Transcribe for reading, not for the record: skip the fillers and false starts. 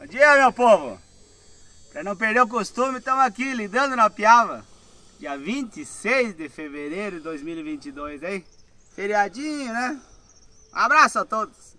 Bom dia, meu povo! Para não perder o costume, estamos aqui lidando na Piava. Dia 26 de fevereiro de 2022, hein? Feriadinho, né? Um abraço a todos!